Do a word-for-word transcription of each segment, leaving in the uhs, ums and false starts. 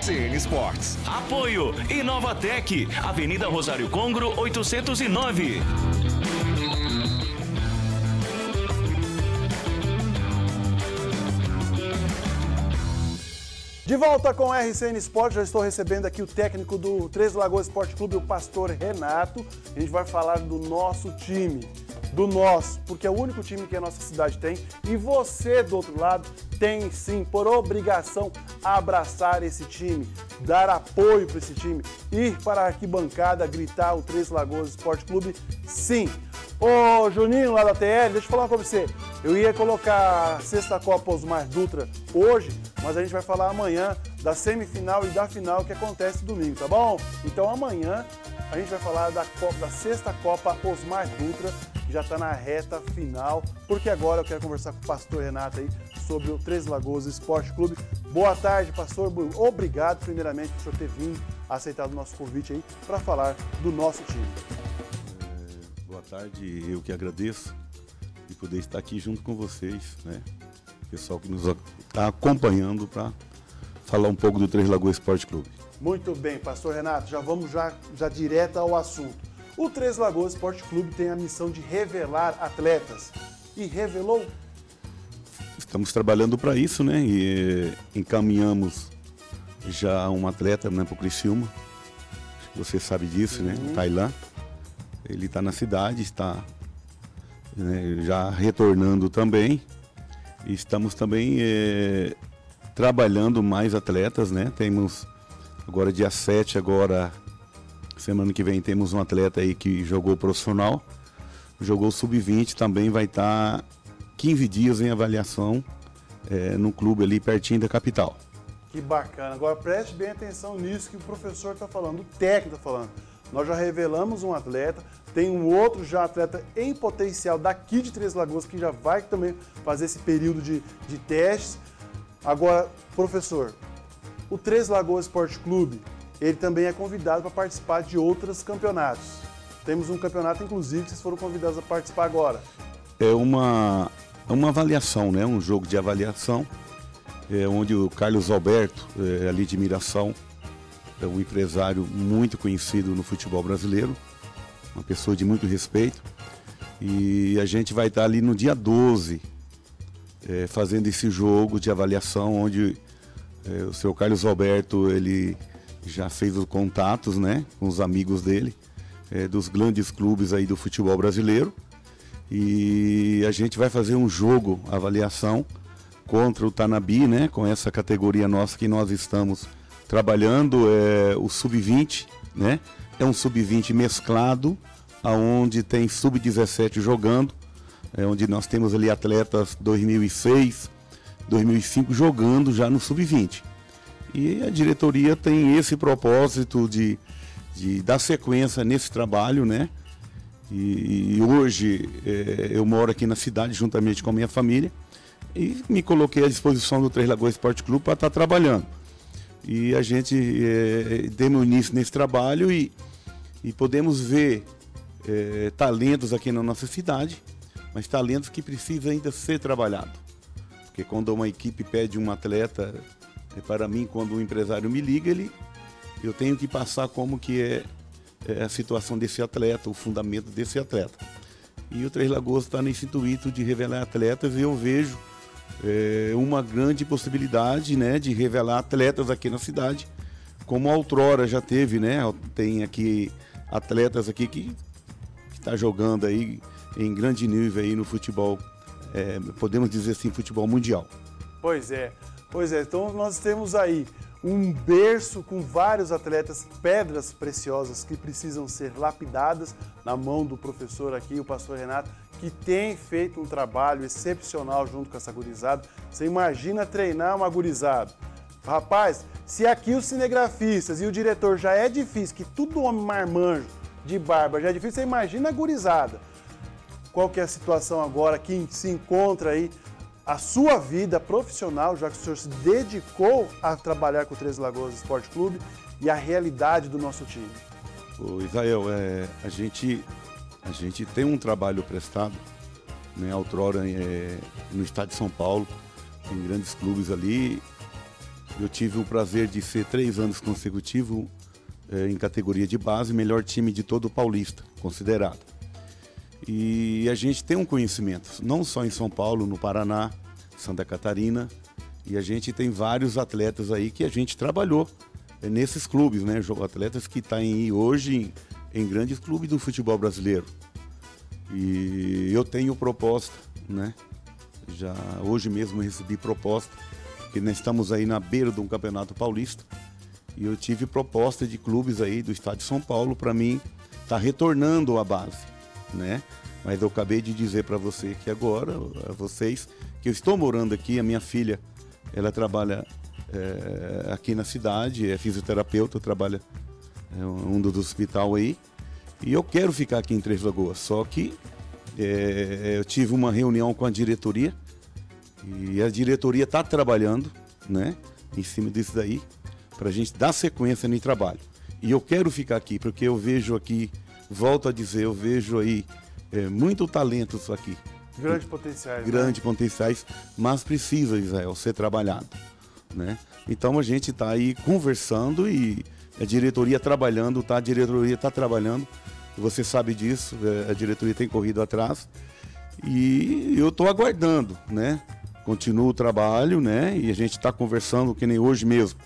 C N Sports. Apoio Inovatec, Avenida Rosário Congro, oitocentos e nove. De volta com o R C N Sport, já estou recebendo aqui o técnico do Três Lagoas Esporte Clube, o pastor Renato. A gente vai falar do nosso time, do nosso, porque é o único time que a nossa cidade tem. E você, do outro lado, tem sim, por obrigação, abraçar esse time, dar apoio para esse time, ir para a arquibancada, gritar o Três Lagoas Esporte Clube, sim. Ô Juninho, lá da T L, deixa eu falar com você. Eu ia colocar a sexta Copa Osmar Dutra hoje, mas a gente vai falar amanhã da semifinal e da final que acontece domingo, tá bom? Então amanhã a gente vai falar da, Copa, da sexta Copa Osmar Dutra, que já está na reta final, porque agora eu quero conversar com o pastor Renato aí sobre o Três Lagoas Esporte Clube. Boa tarde, pastor. Obrigado, primeiramente, por o senhor ter vindo, aceitado o nosso convite aí para falar do nosso time. É, boa tarde, eu que agradeço de poder estar aqui junto com vocês, né? Pessoal que nos está acompanhando para falar um pouco do Três Lagoas Esporte Clube. Muito bem, pastor Renato, já vamos já, já direto ao assunto. O Três Lagoas Esporte Clube tem a missão de revelar atletas. E revelou? Estamos trabalhando para isso, né? E encaminhamos já um atleta, né, para o Criciúma. Você sabe disso, uhum. né? O Tailã. Ele está na cidade, está né, já retornando também. E estamos também é, trabalhando mais atletas, né? Temos agora dia sete, agora semana que vem temos um atleta aí que jogou profissional, jogou sub vinte, também vai estar quinze dias em avaliação é, no clube ali pertinho da capital. Que bacana. Agora preste bem atenção nisso que o professor está falando, o técnico está falando. Nós já revelamos um atleta, tem um outro já atleta em potencial daqui de Três Lagoas que já vai também fazer esse período de, de testes. Agora, professor, o Três Lagoas Esporte Clube, ele também é convidado para participar de outros campeonatos. Temos um campeonato, inclusive, que vocês foram convidados a participar agora. É uma, é uma avaliação, né? Um jogo de avaliação, é, onde o Carlos Alberto, é, ali de Miração, é um empresário muito conhecido no futebol brasileiro, uma pessoa de muito respeito. E a gente vai estar ali no dia doze, é, fazendo esse jogo de avaliação, onde é, o seu Carlos Alberto, ele já fez os contatos, né, com os amigos dele, é, dos grandes clubes aí do futebol brasileiro. E a gente vai fazer um jogo, avaliação, contra o Tanabi, né, com essa categoria nossa que nós estamos trabalhando, é o sub vinte, né? É um sub vinte mesclado, aonde tem sub dezessete jogando, é onde nós temos ali atletas dois mil e seis, dois mil e cinco jogando já no sub vinte. E a diretoria tem esse propósito de, de dar sequência nesse trabalho, né? E, e hoje é, eu moro aqui na cidade juntamente com a minha família e me coloquei à disposição do Três Lagoas Esporte Clube para estar trabalhando. E a gente é, deu início nesse trabalho e, e podemos ver é, talentos aqui na nossa cidade, mas talentos que precisam ainda ser trabalhados. Porque quando uma equipe pede um atleta, é, para mim, quando o empresário me liga, ele, eu tenho que passar como que é, é a situação desse atleta, o fundamento desse atleta. E o Três Lagoas está nesse intuito de revelar atletas e eu vejo É uma grande possibilidade, né, de revelar atletas aqui na cidade, como a outrora já teve, né? Tem aqui atletas aqui que está jogando aí em grande nível aí no futebol, é, podemos dizer assim, futebol mundial. Pois é, pois é. Então nós temos aí um berço com vários atletas, pedras preciosas que precisam ser lapidadas na mão do professor aqui, o pastor Renato, que tem feito um trabalho excepcional junto com essa gurizada. Você imagina treinar uma gurizada. Rapaz, se aqui os cinegrafistas e o diretor já é difícil, que tudo homem marmanjo, de barba, já é difícil, você imagina a gurizada. Qual que é a situação agora que se encontra aí a sua vida profissional, já que o senhor se dedicou a trabalhar com o Três Lagoas Esporte Clube e a realidade do nosso time? Ô Israel, é, a, gente, a gente tem um trabalho prestado, né, outrora é, no estado de São Paulo, em grandes clubes ali, eu tive o prazer de ser três anos consecutivos é, em categoria de base, melhor time de todo o Paulista, considerado. E a gente tem um conhecimento, não só em São Paulo, no Paraná, Santa Catarina, e a gente tem vários atletas aí que a gente trabalhou é, nesses clubes, né? Atletas que estão aí hoje em, em grandes clubes do futebol brasileiro. E eu tenho proposta, né? Já hoje mesmo recebi proposta, porque nós estamos aí na beira de um campeonato paulista, e eu tive proposta de clubes aí do estado de São Paulo para mim estar tá retornando à base, né? Mas eu acabei de dizer para você que agora, a vocês, que eu estou morando aqui, a minha filha, ela trabalha é, aqui na cidade, é fisioterapeuta, trabalha em é, um dos hospitais aí, e eu quero ficar aqui em Três Lagoas, só que é, eu tive uma reunião com a diretoria, e a diretoria está trabalhando, né, em cima disso daí, para a gente dar sequência no trabalho. E eu quero ficar aqui, porque eu vejo aqui, volto a dizer, eu vejo aí é, muito talento isso aqui. Grandes potenciais. Grandes né? potenciais, mas precisa, Israel, ser trabalhado, né? Então a gente está aí conversando e a diretoria trabalhando, tá? A diretoria está trabalhando, você sabe disso, a diretoria tem corrido atrás e eu estou aguardando, né? Continua o trabalho, né? E a gente está conversando, que nem hoje mesmo.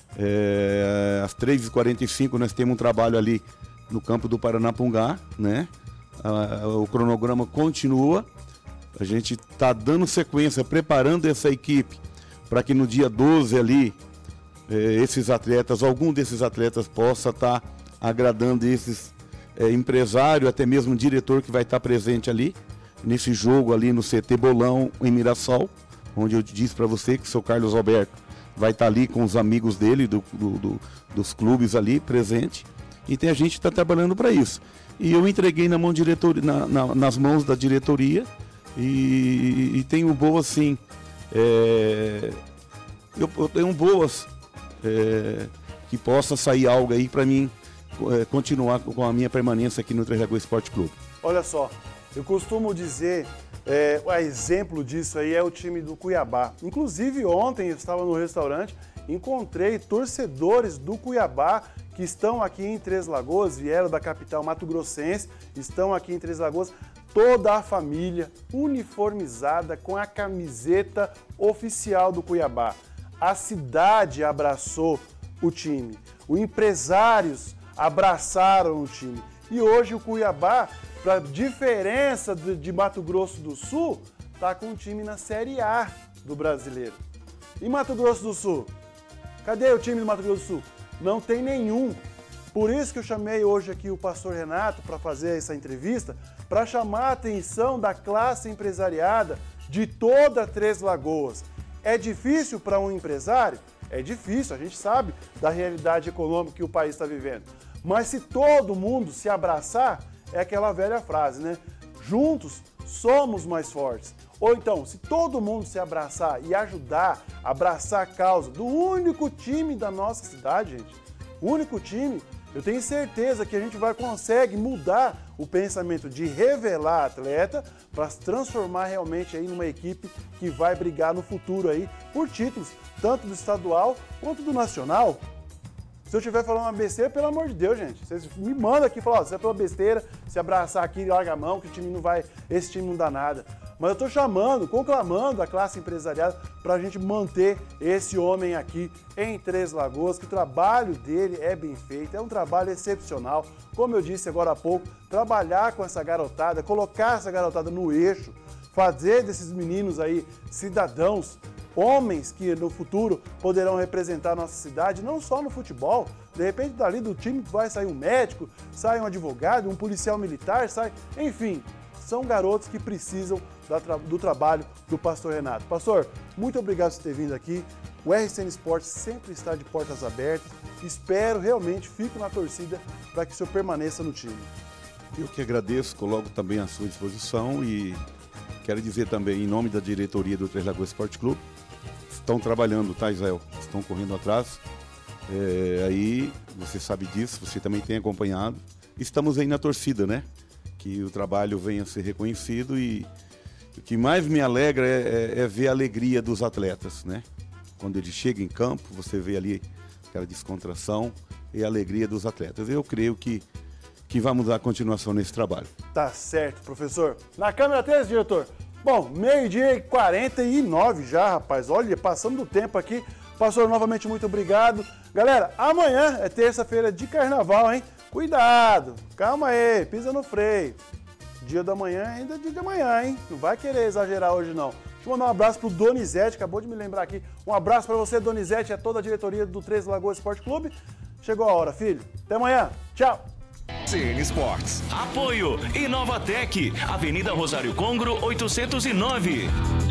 É, às três e quarenta e cinco nós temos um trabalho ali no campo do Paranapungá, né? Ah, o cronograma continua. A gente está dando sequência, preparando essa equipe para que no dia doze ali, eh, esses atletas, algum desses atletas possa estar tá agradando esses eh, empresários, até mesmo o diretor que vai estar tá presente ali, nesse jogo ali no C T Bolão, em Mirassol, onde eu disse para você que o seu Carlos Alberto vai estar tá ali com os amigos dele, do, do, do, dos clubes ali, presente. E tem, a gente está trabalhando para isso. E eu entreguei na mão diretoria, na, na, nas mãos da diretoria, E, e tenho boas, sim, é, eu, eu tenho boas é, que possa sair algo aí para mim é, continuar com a minha permanência aqui no Três Lagoas Esporte Clube. Olha só, eu costumo dizer, é, o exemplo disso aí é o time do Cuiabá. Inclusive ontem eu estava no restaurante, encontrei torcedores do Cuiabá que estão aqui em Três Lagoas, vieram da capital mato-grossense, estão aqui em Três Lagoas, toda a família uniformizada com a camiseta oficial do Cuiabá. A cidade abraçou o time, os empresários abraçaram o time. E hoje o Cuiabá, para diferença de, de Mato Grosso do Sul, está com um time na Série A do Brasileiro. E Mato Grosso do Sul? Cadê o time do Mato Grosso do Sul? Não tem nenhum. Por isso que eu chamei hoje aqui o pastor Renato para fazer essa entrevista, para chamar a atenção da classe empresariada de toda Três Lagoas. É difícil para um empresário? É difícil, a gente sabe da realidade econômica que o país está vivendo. Mas se todo mundo se abraçar, é aquela velha frase, né? Juntos somos mais fortes. Ou então, se todo mundo se abraçar e ajudar, abraçar a causa do único time da nossa cidade, gente, o único time, eu tenho certeza que a gente vai consegue mudar o pensamento de revelar atleta para se transformar realmente aí numa equipe que vai brigar no futuro aí por títulos, tanto do estadual quanto do nacional. Se eu estiver falando uma besteira, pelo amor de Deus, gente, vocês me mandam aqui e falam, ó, se é pela besteira, se abraçar aqui, larga a mão, que o time não vai, esse time não dá nada. Mas eu estou chamando, conclamando a classe empresarial para a gente manter esse homem aqui em Três Lagoas, que o trabalho dele é bem feito, é um trabalho excepcional. Como eu disse agora há pouco, trabalhar com essa garotada, colocar essa garotada no eixo, fazer desses meninos aí cidadãos, homens que no futuro poderão representar a nossa cidade, não só no futebol, de repente dali do time vai sair um médico, sai um advogado, um policial militar, sai, enfim, são garotos que precisam do trabalho do pastor Renato. Pastor, muito obrigado por ter vindo aqui. O R C N Esportes sempre está de portas abertas. Espero realmente, fico na torcida para que o senhor permaneça no time. Eu que agradeço, coloco também à sua disposição e quero dizer também, em nome da diretoria do Três Lagoas Esporte Clube, estão trabalhando, tá, Israel? Estão correndo atrás. É, aí, você sabe disso, você também tem acompanhado. Estamos aí na torcida, né? Que o trabalho venha a ser reconhecido e o que mais me alegra é, é, é ver a alegria dos atletas, né? Quando ele chega em campo, você vê ali aquela descontração e a alegria dos atletas. Eu creio que, que vamos dar continuação nesse trabalho. Tá certo, professor. Na câmera três, diretor. Bom, meio-dia e quarenta e nove já, rapaz. Olha, passando do tempo aqui. Pastor, novamente, muito obrigado. Galera, amanhã é terça-feira de carnaval, hein? Cuidado, calma aí, pisa no freio. Dia da manhã ainda é dia de amanhã, hein? Não vai querer exagerar hoje, não. Deixa eu mandar um abraço pro Donizete, acabou de me lembrar aqui. Um abraço para você, Donizete, e a toda a diretoria do Três Lagoas Esporte Clube. Chegou a hora, filho. Até amanhã. Tchau. C N Sports. Apoio Inovatec, Avenida Rosário Congro, oitocentos e nove.